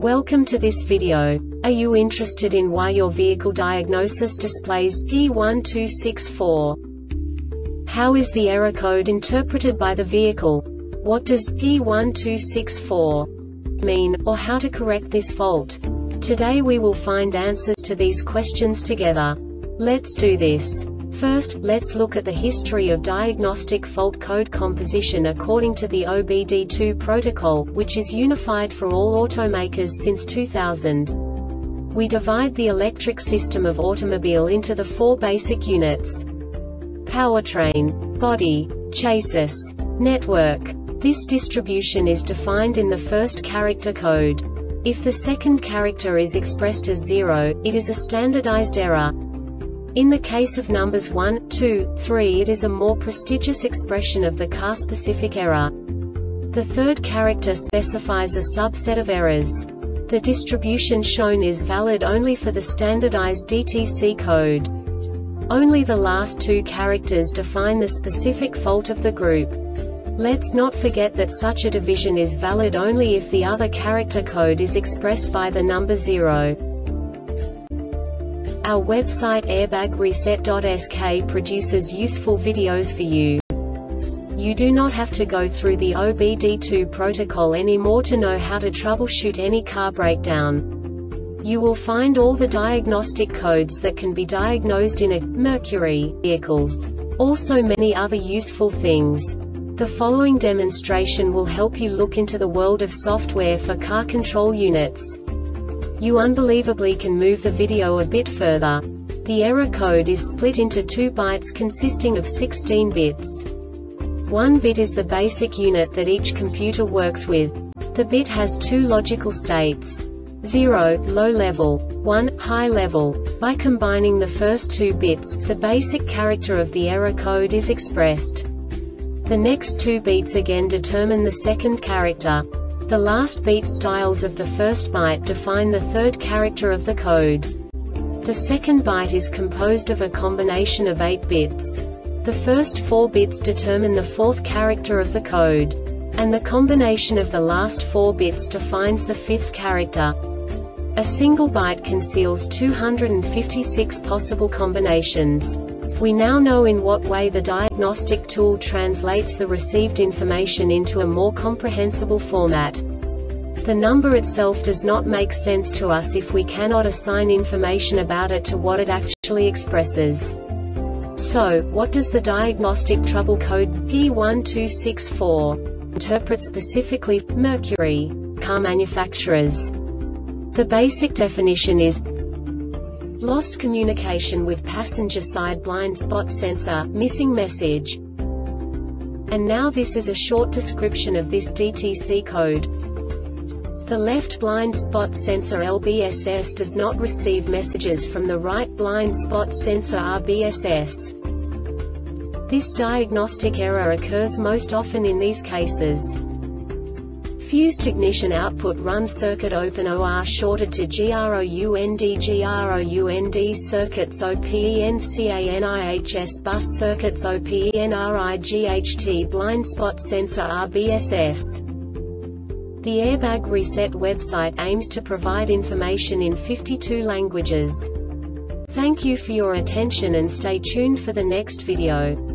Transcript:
Welcome to this video. Are you interested in why your vehicle diagnosis displays P1264? How is the error code interpreted by the vehicle? What does P1264 mean, or how to correct this fault? Today we will find answers to these questions together. Let's do this. First, let's look at the history of diagnostic fault code composition according to the OBD2 protocol, which is unified for all automakers since 2000. We divide the electric system of automobile into the four basic units: powertrain, body, chassis, network. This distribution is defined in the first character code. If the second character is expressed as 0, it is a standardized error. In the case of numbers 1, 2, 3, it is a more prestigious expression of the car-specific error. The third character specifies a subset of errors. The distribution shown is valid only for the standardized DTC code. Only the last two characters define the specific fault of the group. Let's not forget that such a division is valid only if the other character code is expressed by the number 0. Our website airbagreset.sk produces useful videos for you. You do not have to go through the OBD2 protocol anymore to know how to troubleshoot any car breakdown. You will find all the diagnostic codes that can be diagnosed in a Mercury vehicles. Also many other useful things. The following demonstration will help you look into the world of software for car control units. You unbelievably can move the video a bit further. The error code is split into 2 bytes consisting of 16 bits. 1 bit is the basic unit that each computer works with. The bit has 2 logical states: 0, low level, 1, high level. By combining the first 2 bits, the basic character of the error code is expressed. The next 2 beats again determine the second character. The last beat styles of the first byte define the third character of the code. The second byte is composed of a combination of 8 bits. The first 4 bits determine the fourth character of the code. And the combination of the last 4 bits defines the fifth character. A single byte conceals 256 possible combinations. We now know in what way the diagnostic tool translates the received information into a more comprehensible format. The number itself does not make sense to us if we cannot assign information about it to what it actually expresses. So, what does the diagnostic trouble code P1264 interpret specifically for Mercury car manufacturers? The basic definition is lost communication with passenger side blind spot sensor, missing message. And now this is a short description of this DTC code. The left blind spot sensor LBSS does not receive messages from the right blind spot sensor RBSS. This diagnostic error occurs most often in these cases: fused ignition output run circuit open OR shorted to ground circuits OPENCANIHS bus circuits OPENRIGHT blind spot sensor RBSS. The Airbag Reset website aims to provide information in 52 languages. Thank you for your attention and stay tuned for the next video.